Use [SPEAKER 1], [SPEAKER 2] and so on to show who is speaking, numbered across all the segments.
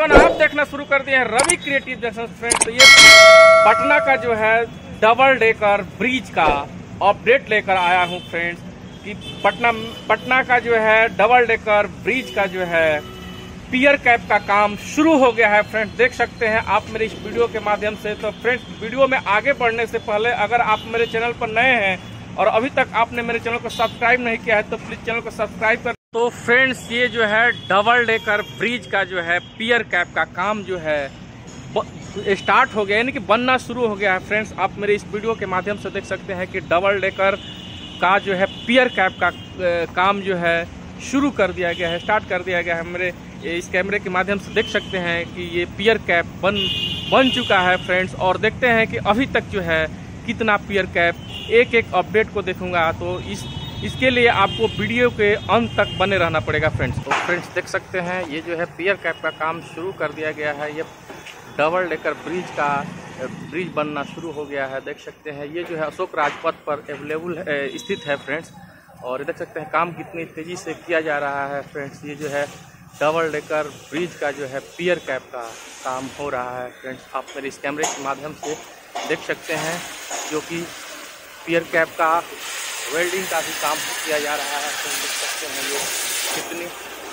[SPEAKER 1] नौजवान आप देखना शुरू कर दिए हैं रवि क्रिएटिव जंक्शन फ्रेंड्स। तो ये पटना का जो है डबल डेकर ब्रिज का अपडेट लेकर आया हूँ फ्रेंड्स कि पटना का जो है डबल डेकर ब्रिज का जो है पियर कैप का काम शुरू हो गया है फ्रेंड्स। देख सकते हैं आप मेरे इस वीडियो के माध्यम से। तो फ्रेंड्स वीडियो में आगे बढ़ने से पहले अगर आप मेरे चैनल पर नए हैं और अभी तक आपने मेरे चैनल को सब्सक्राइब नहीं किया है तो प्लीज़ चैनल को सब्सक्राइब कर। तो फ्रेंड्स ये जो है डबल डेकर ब्रिज का जो है पियर कैप का काम जो है स्टार्ट हो गया, यानी कि बनना शुरू हो गया है फ्रेंड्स। आप मेरे इस वीडियो के माध्यम से देख सकते हैं कि डबल डेकर का जो है पियर कैप का काम जो है शुरू कर दिया गया है, स्टार्ट कर दिया गया है। मेरे इस कैमरे के माध्यम से देख सकते हैं कि ये पियर कैप बन चुका है फ्रेंड्स। और देखते हैं कि अभी तक जो है कितना पियर कैप, एक एक अपडेट को देखूंगा तो इसके लिए आपको वीडियो के अंत तक बने रहना पड़ेगा फ्रेंड्स। तो फ्रेंड्स देख सकते हैं ये जो है पियर कैप का काम शुरू कर दिया गया है। ये डबल डेकर ब्रिज बनना शुरू हो गया है। देख सकते हैं ये जो है अशोक राजपथ पर अवेलेबल स्थित है फ्रेंड्स। और देख सकते हैं काम कितनी तेज़ी से किया जा रहा है फ्रेंड्स। ये जो है डबल डेकर ब्रिज का जो है पियर कैप का काम हो रहा है फ्रेंड्स। आप मेरे इस कैमरे के माध्यम से देख सकते हैं जो कि पियर कैप का वेल्डिंग का भी काम किया जा रहा है। तो देख सकते हैं ये कितनी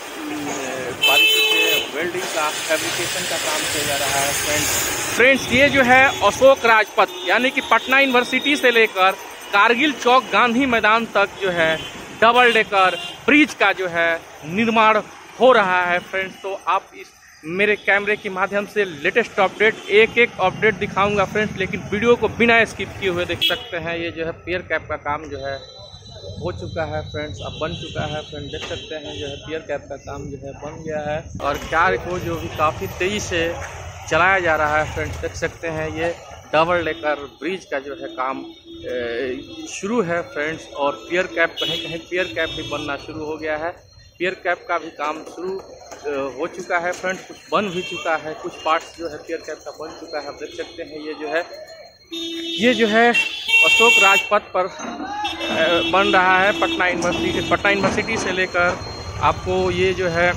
[SPEAKER 1] बारीकी से वेल्डिंग का फैब्रिकेशन का काम किया जा रहा है फ्रेंड्स। ये जो है अशोक राजपथ यानी कि पटना यूनिवर्सिटी से लेकर कारगिल चौक गांधी मैदान तक जो है डबल डेकर ब्रिज का जो है निर्माण हो रहा है फ्रेंड्स। तो आप इस मेरे कैमरे के माध्यम से लेटेस्ट अपडेट एक एक अपडेट दिखाऊंगा फ्रेंड्स, लेकिन वीडियो को बिना स्किप किए हुए देख सकते हैं। ये जो है पियर कैप का काम जो है हो चुका है फ्रेंड्स, अब बन चुका है फ्रेंड्स। देख सकते हैं जो है पियर कैप का काम जो है बन गया है और कार्य को जो भी काफ़ी तेज़ी से चलाया जा रहा है फ्रेंड्स। देख सकते हैं ये डबल डेकर ब्रिज का जो है काम शुरू है फ्रेंड्स। और पियर कैप कहीं कहीं पियर कैप भी बनना शुरू हो गया है। पियर कैप का भी काम शुरू हो चुका है फ्रेंड्स, कुछ बन भी चुका है, कुछ पार्ट्स जो है पियर कैप का बन चुका है। आप देख सकते हैं ये जो है अशोक राजपथ पर बन रहा है। पटना यूनिवर्सिटी से लेकर आपको ये जो है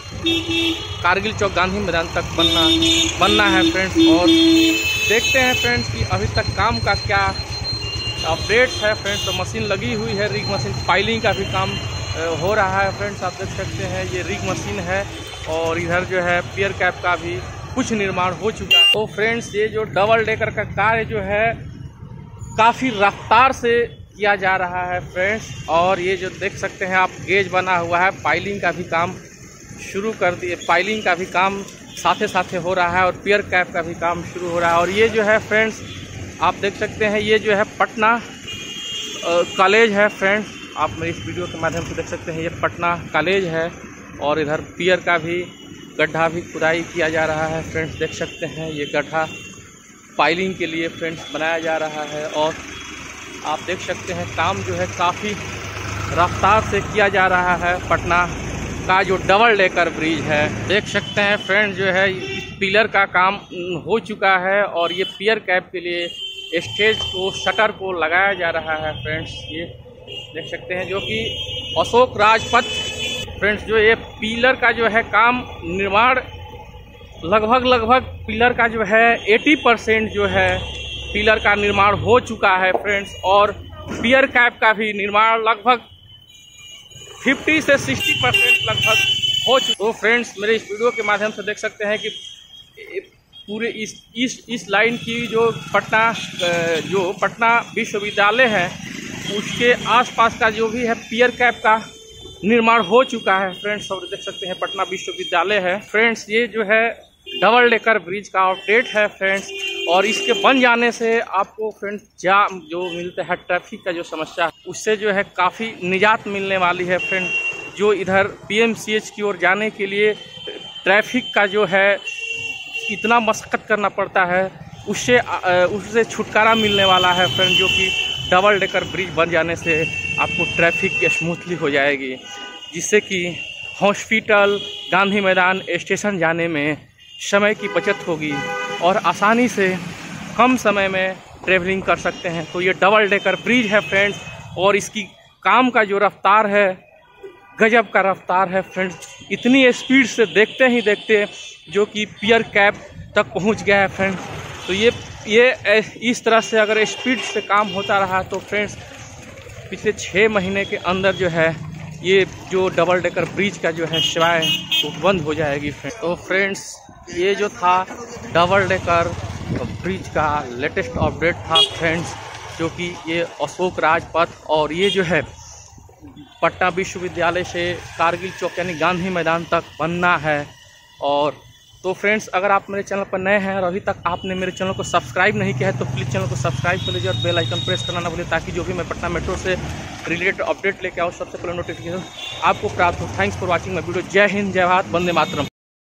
[SPEAKER 1] कारगिल चौक गांधी मैदान तक बनना है फ्रेंड्स। और देखते हैं फ्रेंड्स कि अभी तक काम का क्या अपडेट है फ्रेंड्स। तो मशीन लगी हुई है, रिग मशीन फाइलिंग का भी काम हो रहा है फ्रेंड्स। आप देख सकते हैं ये रिग मशीन है और इधर जो है पियर कैप का भी कुछ निर्माण हो चुका है। तो फ्रेंड्स ये जो डबल डेकर का कार्य जो है काफ़ी रफ्तार से किया जा रहा है फ्रेंड्स। और ये जो देख सकते हैं आप गेज बना हुआ है, पाइलिंग का भी काम शुरू कर दिए, पाइलिंग का भी काम साथे हो रहा है और पियर कैप का भी काम शुरू हो रहा है। और ये जो है फ्रेंड्स आप देख सकते हैं ये जो है पटना कॉलेज है फ्रेंड्स। आप मेरे इस वीडियो के माध्यम से देख सकते हैं ये पटना कॉलेज है और इधर पियर का भी गड्ढा भी खुदाई किया जा रहा है फ्रेंड्स। देख सकते हैं ये गड्ढा पाइलिंग के लिए फ्रेंड्स बनाया जा रहा है। और आप देख सकते हैं काम जो है काफ़ी रफ्तार से किया जा रहा है। पटना का जो डबल डेकर ब्रिज है देख सकते हैं फ्रेंड्स जो है इस पिलर का काम हो चुका है और ये पियर कैप के लिए स्टेज को शटर को लगाया जा रहा है फ्रेंड्स। ये देख सकते हैं जो कि अशोक राजपथ फ्रेंड्स जो ये पिलर का जो है काम निर्माण लगभग पिलर का जो है 80% जो है पिलर का निर्माण हो चुका है फ्रेंड्स। और पियर कैप का भी निर्माण लगभग 50 से 60% लगभग हो चुका। तो फ्रेंड्स मेरे इस वीडियो के माध्यम से देख सकते हैं कि पूरे इस लाइन की जो पटना विश्वविद्यालय है उसके आसपास का जो भी है पियर कैप का निर्माण हो चुका है फ्रेंड्स। और देख सकते हैं पटना विश्वविद्यालय है फ्रेंड्स। ये जो है डबल डेकर ब्रिज का अपडेट है फ्रेंड्स। और इसके बन जाने से आपको फ्रेंड्स जाम जो मिलता है, ट्रैफिक का जो समस्या है उससे जो है काफ़ी निजात मिलने वाली है फ्रेंड्स। जो इधर पीएमसीएच की ओर जाने के लिए ट्रैफिक का जो है इतना मशक्क़त करना पड़ता है उससे छुटकारा मिलने वाला है फ्रेंड। जो कि डबल डेकर ब्रिज बन जाने से आपको ट्रैफिक स्मूथली हो जाएगी, जिससे कि हॉस्पिटल गांधी मैदान स्टेशन जाने में समय की बचत होगी और आसानी से कम समय में ट्रेवलिंग कर सकते हैं। तो ये डबल डेकर ब्रिज है फ्रेंड्स और इसकी काम का जो रफ्तार है गजब का रफ्तार है फ्रेंड्स। इतनी स्पीड से देखते ही देखते जो कि पियर कैप तक पहुंच गया है फ्रेंड्स। तो ये इस तरह से अगर स्पीड से काम होता रहा तो फ्रेंड्स पिछले 6 महीने के अंदर जो है ये जो डबल डेकर ब्रिज का जो है सेवाएँ वो बंद हो जाएगी फ्रेंड्स। तो फ्रेंड्स ये जो था डबल डेकर ब्रिज का लेटेस्ट अपडेट था फ्रेंड्स, जो कि ये अशोक राजपथ और ये जो है पटना विश्वविद्यालय से कारगिल चौक यानी गांधी मैदान तक बनना है। और तो फ्रेंड्स अगर आप मेरे चैनल पर नए हैं और अभी तक आपने मेरे चैनल को सब्सक्राइब नहीं किया है तो प्लीज़ चैनल को सब्सक्राइब कर लीजिए और बेल आइकन प्रेस करना ना भूलिए, ताकि जो भी मैं पटना मेट्रो से रिलेटेड अपडेट लेके आऊँ सबसे पहले नोटिफिकेशन आपको प्राप्त हो। Thanks for watching my video. जय हिंद, जय भारत, वंदे मातरम।